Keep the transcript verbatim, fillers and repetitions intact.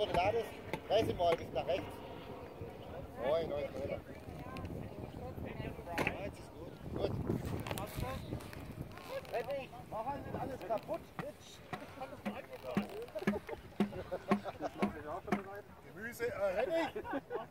wo du ladest, dreh sie mal ein bisschen nach rechts. Neun, neun Meter. Ja, jetzt ist gut. Gut. Fertig. Machen Sie alles kaputt. Gemüse, äh, Henning!